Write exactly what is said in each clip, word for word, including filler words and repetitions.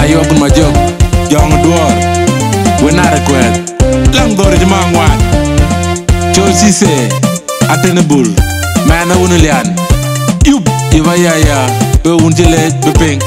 ayo pun majok jong duor wenare kwet lang dor jama ngwan chol sise atene bul mana wunelian yub iba ya ya be wunjele be peng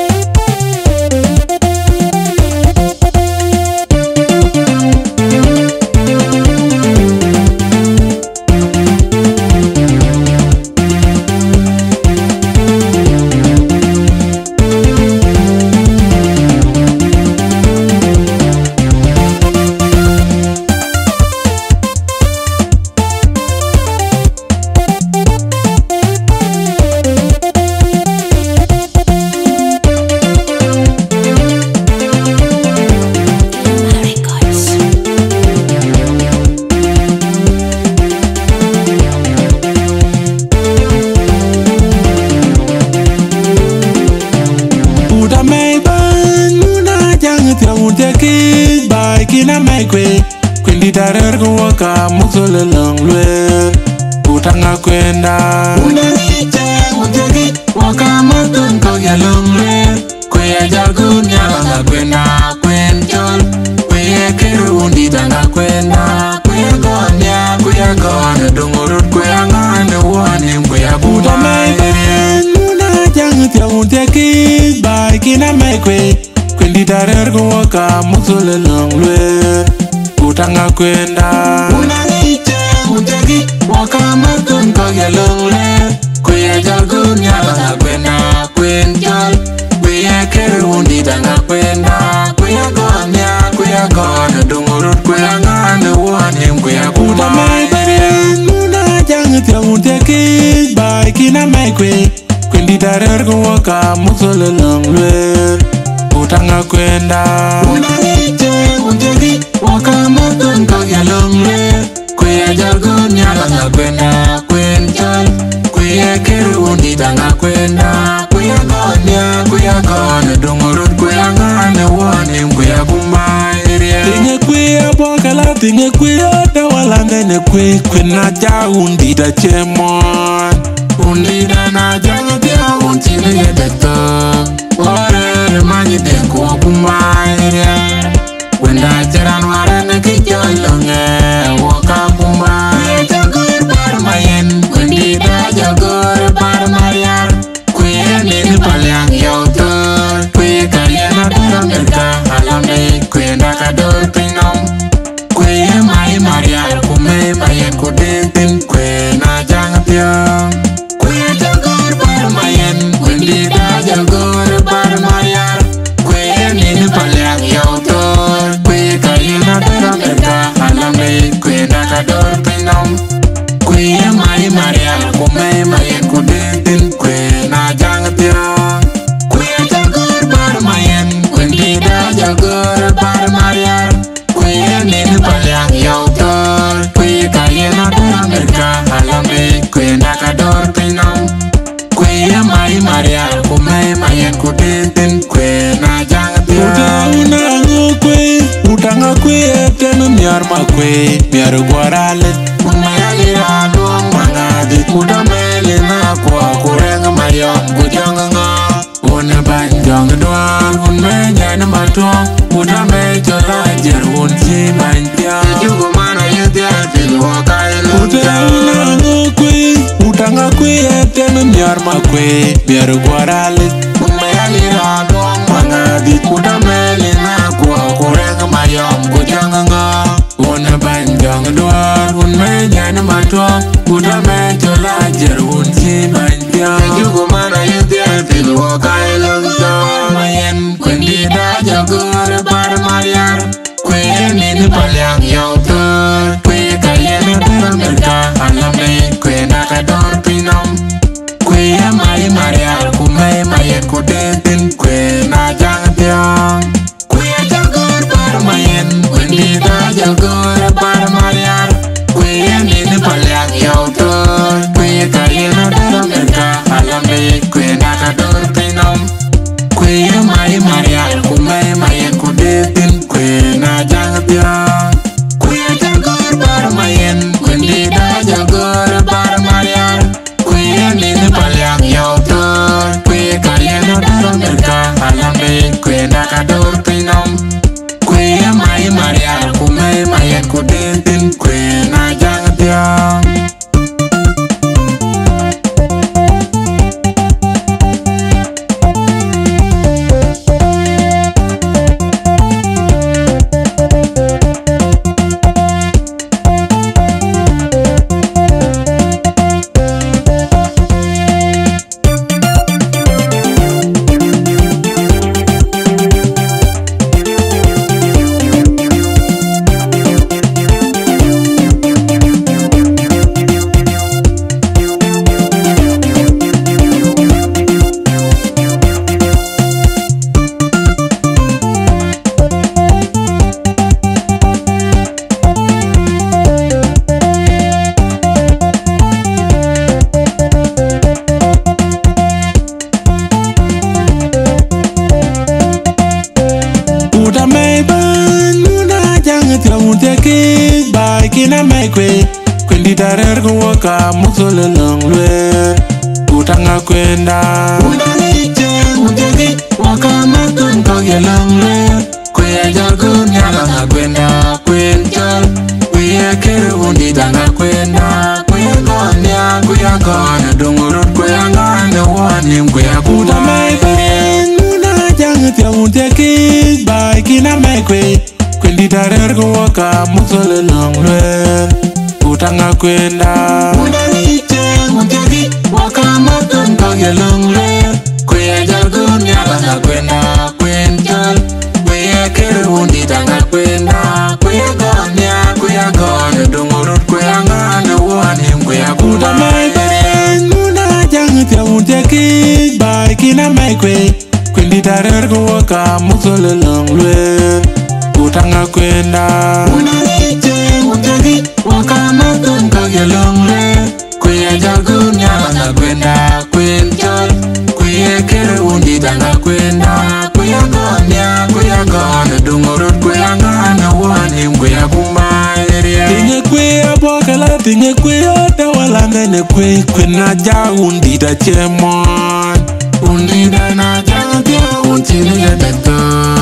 kina mai kwe kwendi tarer ko waka muksole lang lwe utanga kwenda unaniche mutegi waka matun ko ya lang lwe kwe ya jargun ya nga kwenda kwen chol kwe ya keru undi tanga kwenda kwe ya gonya kwe ya gonya dungurut kwe ya ngane wani kwe ya buda mai beren una jang tia unteki bai kina mai kwe kwendi tarer ko waka muksole lang lwe utanga kwenda unaniche mutegi waka matun ko ya lang lwe kwe ya jargun ya nga kwenda kwen chol kwe ya keru undi tanga kwenda kwe ya gonya kwe ya gonya dungurut kwe ya ngane wani kwe ya buda mai beren una jang tia unteki bai kina mai kwe kwendi tarer ko waka muksole lang lwe utanga kwenda unaniche mutegi waka matun ko ya lang lwe kwe ya jargun ya nga kwenda kwen chol kwe ya keru undi tanga kwenda kwe ya gonya kwe ya gonya dungurut kwe ya ngane wani kwe ya bumairia tinge kwe ya bokala tinge kwe ya dawala ngene kwe kwe na ja undi da chemon undi da na janga tia untine ya deta ware mani den ko bumairia wenda jaran ware na kijolonge waka bumai jagor bar mayen wendi da jagor bar mariar kwe ni ni palyang yoto kwe kaliana da merka alamne kwe na kador pinom kwe mai mariar kume mayen ko den kwe na jang pia kwe jagor bar mayen wendi da jagor bar mariar kwe ni ni palyang yoto kwe kaliana da merka alamne kwe na kador pinom kwe mai mariar kume mayen ko den kwe na jang pia kwe jagor bar mayen wendi da jagor bar mariar kwe ni ni palyang yoto kwe kaliana da merka alamne kwe na kador pinom kwe mai mariar kume mayen ko den kwe na jang pia utanga kwe utanga kwe tenu miar ma kwe miar guarale umayali ado mangadi udamele na kwa kurenga mayom kujanga nga una banjong doan un menya na matwa udame jola jer un si manja jugo mana yedya tilu wakailo utanga kwe utanga kwe tenu miar ma kwe miar guarale umayali ado mangadi udamele na kwa kurenga mayom kujanga nga una banjong doan un menya na matwa udame jola jer un si manja jugo mana yedya tilu wakailo mayen kwendi da jagor bar mariar kwe ni ni palyang yoto kwe kaliana da merka alamne kwe na kador pinom kwe mai mariar kume mayen ko den kwe na jang pia kwe jagor bar mayen kwendi da jagor bar mariar kwe ni ni palyang yoto kwe kaliana da merka alamne kwe na kador pinom kwe mai mariar kume mayen ko den kwe na jang pia ki bai kina mai kwe kwendi tarer ko waka musole longlwe utanga kwenda unaniche utegi waka matun ko gelonglwe kwe jagun nyala na kwenda kwenchol kwe kere undi tanga kwenda kwe gonya kwe gona dongorot kwe ngane wani kwe kuda mai kwe nuna jang tia utegi bai kina mai kwe kwendi tarer ko waka musole longlwe utanga kwenda unaniche utegi waka matun ko gelonglwe kwe jagun nyala na kwenda kwenchol kwe kere undi tanga kwenda kwe gonya kwe gona dongorot kwe ngane wani kwe kuda mai kwe nuna jang tia utegi bai kina mai kwe kwendi tarer ko waka musole longlwe utanga kwenda unaniche utegi waka matun ko gelonglwe kwe jagun nyala na kwenda kwenchol kwe kere undi tanga kwenda kwe gonya kwe gona dongorot kwe ngane wani kwe kumairia tinye kwe abokala tinye kwe otawala mene kwe kwe na ja undi da chemon undi da na ja tia unchini ya beto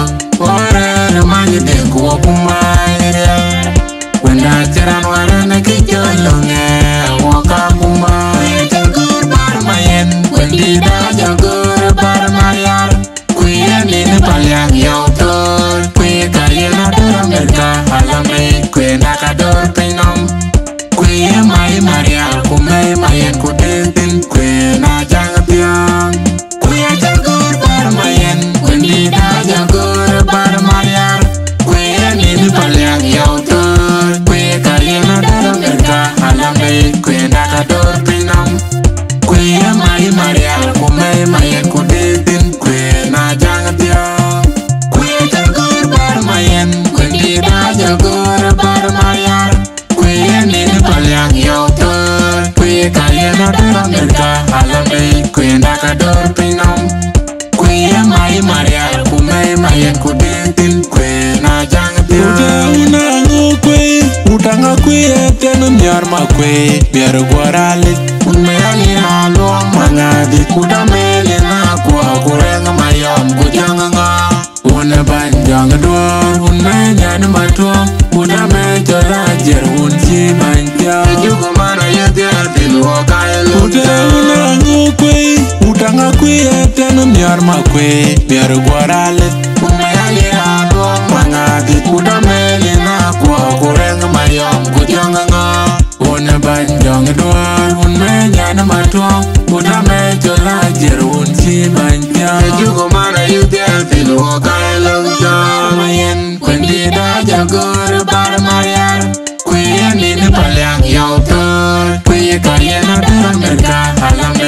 ore manyi de kuwa kumairia wenda cheran warana kicholonge waka kumai jagur bar mayen wendi da jagur bar mayar kwe nini palyang yautor kwe kayena dora merka halame kwe nakador pinom kwe mai maria kumai mayen kudentin kwe na jangatiang kwe jagur bar mayen wendi da jagur bar mayar kwe nini palyang yautor kwe kayena dora merka halame kwe nakador pinom kwe mai maria kumai mayen kudentin kwe na jangatiang kwe jagur bar mayen wendi da jagur bar mayar kwe nini palyang yautor kwe kayena dora merka halame kwe nakador pinom kwe mai maria kumai mayen kudentin kwe na jangatiang uta unango kwe utanga kwe tenu nyar ma kwe biar guarale unme ali alo mangadi kuda mele na kwa kurenga mayam kujanga una banjang dor unme nyan matwa kuda me jara jer unchi manja jugo mana yete tilu kaelo uta unango kwe utanga kwe tenu nyar ma kwe biar guarale unme ali alo mangadi kuda mele na kwa kurenga mayam kujanga una banjang dor unme nyan matwa kuda me jara jer unchi manja jugo mana yete tilu kaelo mayen kwendi da jagur bar mayar kwe nini palyang yautor kwe kayena dora merka halame